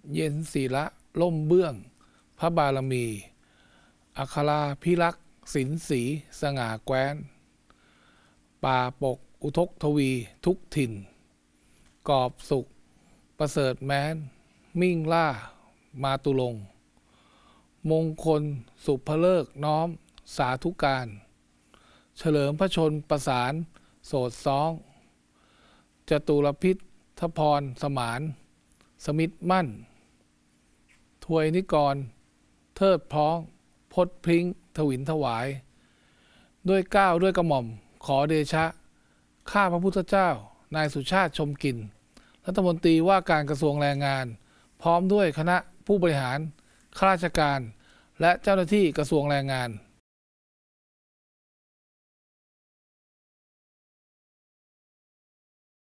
เย็นศีละล่มเบื้องพระบารมี อัคราพิรักษ์สินสีสง่าแคว้น ป่าปกอุทกทวีทุกถิ่น กอบสุขประเสริฐแม้น มิ่งล่ามาตุลง มงคลสุภเลิกน้อมสาธุการ เฉลิมพระชนประสานโสดซ้องจตุรพิษทพรสมานสมิทธมั่นถวยนิกรเทิดพ้องพดพริ้งถวินถวายด้วยเกล้าด้วยกระหม่อมขอเดชะข้าพระพุทธเจ้านายสุชาติชมกลิ่นรัฐมนตรีว่าการกระทรวงแรงงานพร้อมด้วยคณะผู้บริหารข้าราชการและเจ้าหน้าที่กระทรวงแรงงาน